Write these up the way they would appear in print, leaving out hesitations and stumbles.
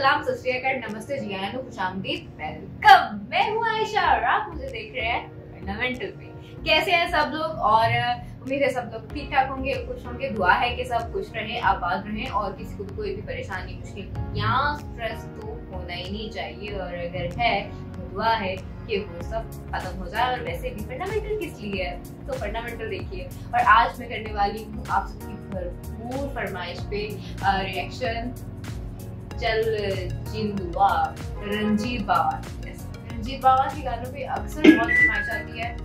सलाम, सत श्री अकाल, नमस्ते, जी आया, खुशामदीद, वेलकम। मैं हूँ आयशा और आप मुझे देख रहे हैं फंडामेंटल पे। कैसे हैं सब लोग? और उम्मीद है सब लोग ठीक ठाक होंगे, खुश होंगे। दुआ है कि सब खुश रहें, आबाद रहें और किसी को भी कोई भी परेशानी, मुश्किल या स्ट्रेस तो होना ही नहीं चाहिए। और अगर है तो दुआ है कि वो सब खत्म हो जाए। और वैसे भी फंडामेंटल किस लिए है तो फंडामेंटल देखिए। और आज मैं करने वाली हूँ आप सबकी भरपूर फरमाइश पे रिएक्शन चल जिंदुआ रंजीत बावा। रंजीत बावा के गानों पे अक्सर बहुत फरमाइश आती है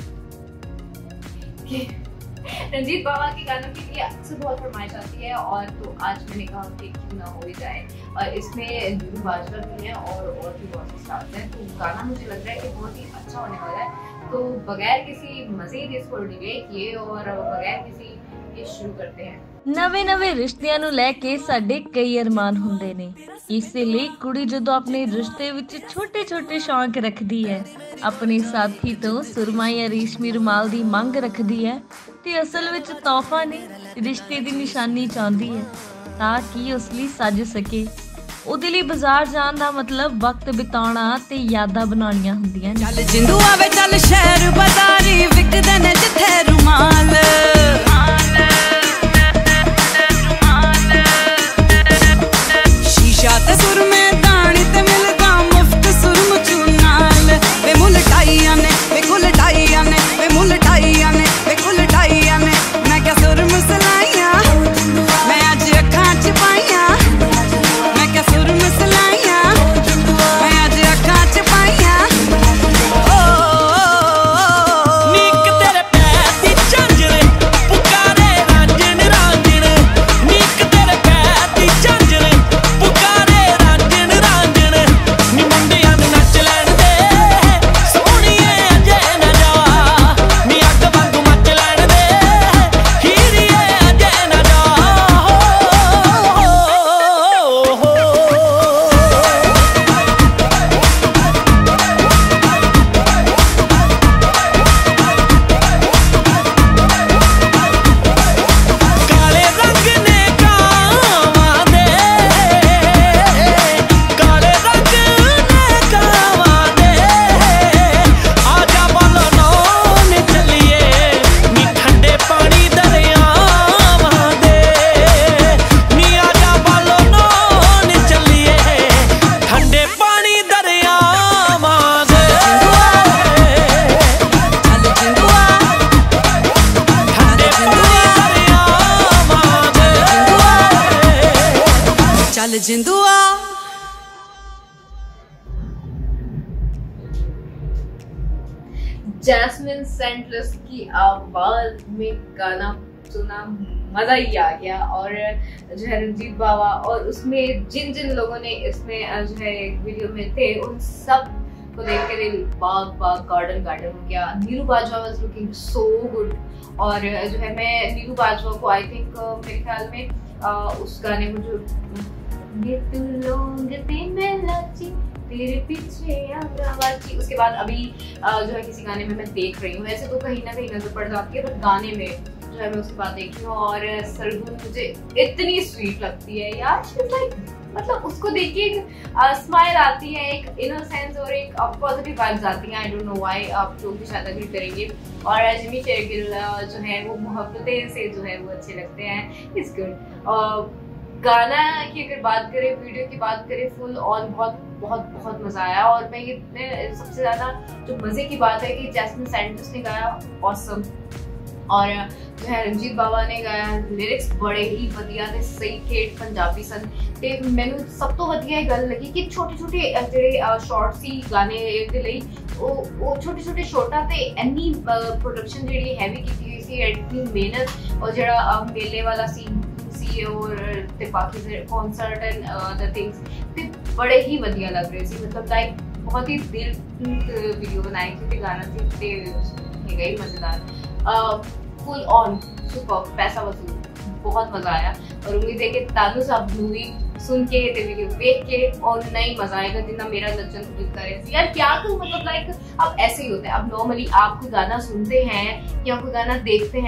कि रंजीत बाबा के गानों के लिए अक्सर बहुत फरमाइश आती है। और तो आज मैंने कहा कि क्यों ना हो ही जाए। और इसमें नीरू बाजवा भी है और भी बहुत से स्टार्स हैं। तो गाना मुझे लग रहा है कि बहुत ही अच्छा होने वाला है। तो बगैर किसी मजीद इसको डिले किए और बगैर किसी ये शुरू करते हैं। ਨਵੇਂ ਰਿਸ਼ਤਿਆਂ ਨੂੰ ਲੈ ਕੇ ਸਾਡੇ ਕਈ ਅਰਮਾਨ ਹੁੰਦੇ ਨੇ। ਇਸੇ ਲਈ ਕੁੜੀ ਜਦੋਂ ਆਪਣੇ ਰਿਸ਼ਤੇ ਵਿੱਚ ਛੋਟੇ-ਛੋਟੇ ਸ਼ੌਂਕ ਰੱਖਦੀ ਹੈ, ਆਪਣੇ ਸਾਥੀ ਤੋਂ ਸੁਰਮਾ ਜਾਂ ਰੇਸ਼ਮੀ ਰੁਮਾਲ ਦੀ ਮੰਗ ਰੱਖਦੀ ਹੈ ਤੇ ਅਸਲ ਵਿੱਚ ਤੋਹਫਾ ਨਹੀਂ, ਰਿਸ਼ਤੇ ਦੀ ਨਿਸ਼ਾਨੀ ਚਾਹੁੰਦੀ ਹੈ ਤਾਂ ਕਿ ਉਸ ਲਈ ਸੱਜ ਸਕੇ। ਉਹਦੇ ਲਈ ਬਾਜ਼ਾਰ ਜਾਣ ਦਾ ਮਤਲਬ ਵਕਤ ਬਿਤਾਉਣਾ ਤੇ ਯਾਦਾਂ ਬਣਾਉਣੀਆਂ ਹੁੰਦੀਆਂ ਨੇ। ਚੱਲ ਜਿੰਦੂਆ ਵੇ ਚੱਲ ਸ਼ਹਿਰ ਬਾਜ਼ਾਰੀ ਵਿਕਦੇ ਨੇ ਜਿੱਥੇ ਰੁਮਾਲ। ਤੇ ਸੁਰਮੇ ਦਾਣੀ ਤੇ ਮਿਲਦਾ ਮੁਫਤ ਸੁਰਮ ਚੂਨਾਲ। ਵੇ ਮੁਲਟਾਈਆਂ ਨੇ ਵੇ ਕੁਲਟਾਈਆਂ ਨੇ ਵੇ ਮੁਲਟਾਈਆਂ ਨੇ ਵੇ ਕੁਲਟਾਈਆਂ ਨੇ। ਮੈਂ ਕਿਹਾ ਸੁਰਮ ਸਲਾਈਆਂ ਮੈਂ ਅੱਜ ਅੱਖਾਂ ਚ ਪਾਈਆਂ। ਮੈਂ ਕਿਹਾ ਸੁਰਮ ਸਲਾਈਆਂ ਮੈਂ ਅੱਜ ਅੱਖਾਂ ਚ ਪਾਈਆਂ। ਨੀਕ ਤੇਰੇ ਪੈਰ ਦੀ ਝਾਂਜਰ ਪੁਕਾਰੇ ਰਾਂਝਣ ਰਾਂਝਣ। ਨੀਕ ਤੇਰੇ ਪੈਰ ਦੀ ਝਾਂਜਰ ਚੱਲ ਜਿੰਦੂਆ। जैस्मिन सेंटलेस की आवाज में गाना सुना, मजा ही आ गया। और जो है रंजीत बावा और उसमें जिन जिन लोगों ने इसमें जो है वीडियो में थे उन सब को देख के दिल बाग बाग गार्डन गार्डन हो गया। Neeru Bajwa was looking so good. और जो है मैं नीरू बाजवा को आई थिंक मेरे ख्याल में उस गाने को जो तेरे पीछे आवाज़ी, उसके बाद अभी जो है किसी गाने में मैं देख रही हूँ। ऐसे तो कहीं ना कहीं नजर पड़ जाती है, बट गाने में जो है मैं उसके बाद देख रही हूँ। और सरगुन मुझे इतनी स्वीट लगती है यार। मतलब उसको देख के एक स्माइल आती है, एक इनोसेंस और एक पॉजिटिव वाइब्स आती हैं। आई डोंट नो व्हाई, आप लोग भी शायद अग्री करेंगे। और जिमी शेरगिल जो है वो मोहब्बतें से जो है वो अच्छे लगते हैं। It's good. गाना की अगर बात करें, वीडियो की बात करें, फुल ऑन बहुत बहुत बहुत मजा आया। और मैं ये सबसे ज्यादा जो मजे की बात है कि जैस्मिन सेंटलेस ने गाया ऑसम। और जो है रंजीत बावा ने गाया, लिरिक्स बड़े ही वधिया थे, सही ठेठ पंजाबी सन। ते मैनू सब तो वधिया गल लगी कि छोटे छोटे ਜਿਹੜੇ ਸ਼ਾਰਟ ਸੀ ਗਾਣੇ ਦੇ ਲਈ ਉਹ ਛੋਟੇ ਛੋਟੇ ਸ਼ਾਰਟਾਂ ਤੇ ਇੰਨੀ ਪ੍ਰੋਡਕਸ਼ਨ ਜਿਹੜੀ ਹੈਵੀ ਕੀਤੀ ਹੋਈ ਸੀ, ਇੰਨੀ ਮਿਹਨਤ। और ਜਿਹੜਾ ਮੇਲੇ ਵਾਲਾ ਸੀਨ और ते बाकी कॉन्सर्ट एंड अदर थिंग्स ते बड़े ही वधिया लग रहे थे। मतलब लाइक बहुत ही दिल वीडियो बनाई थी ते गाना थी ते हैगा ही मजेदार। फुल ऑन सुपर, पैसा वसूल, बहुत मजा आया। और उम्मीद है कि तानू साहब मूवी सुन के ते वीडियो देख के और नहीं मजा आएगा जितना मेरा नचन दिखता रहे। यार क्या करूं, मतलब लाइक अब ऐसे ही होता है। अब नॉर्मली आप कोई गाना सुनते हैं या कोई गाना देखते हैं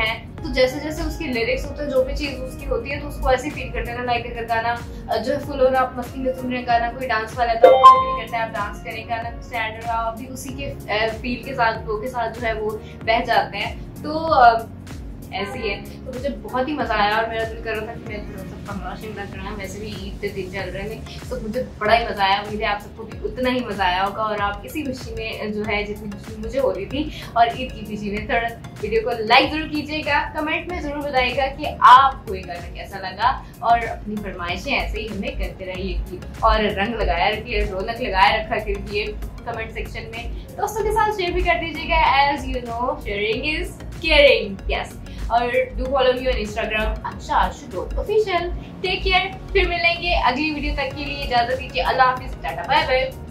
तो जैसे जैसे उसके लिरिक्स होते हैं, जो भी चीज उसकी होती है, तो उसको ऐसे फील करते हैं ना, लाइक अगर गाना जो है फुल हो रहा, आप मस्ती में सुन रहे हैं, गाना कोई डांस वाला है तो आपको फील करता है आप डांस करें, गाना सैड हो रहा आप भी उसी के फील के साथ, फ्लो के साथ जो है वो बह जाते हैं। तो ऐसी है। तो मुझे बहुत ही मजा आया और मेरा दिल कर रहा था कि मैं थोड़ा सा पंगा शिमला करना, वैसे भी ईद के दिन चल रहे हैं, तो मुझे बड़ा ही मजा आया। उम्मीद है आप सबको भी उतना ही मजा आया होगा और आप इसी खुशी में जो है जितनी खुशी मुझे हो रही थी और ईद की खुशी में। थोड़ा वीडियो को लाइक जरूर कीजिएगा, कमेंट में जरूर बताइएगा कि आपको ये गाना कैसा लगा और अपनी फरमाइशें ऐसे ही हमें करते रहिए और रंग लगाया रखिए, रौनक लगाया रखा कीजिए कमेंट सेक्शन में। दोस्तों के साथ शेयर भी कर दीजिएगा, as you know sharing is caring. Yes, और do follow me on Instagram @ashu.official। Take care, फिर मिलेंगे अगली वीडियो तक के लिए इजाजत दीजिए। अल्लाह हाफिज, टाटा बाय बाय।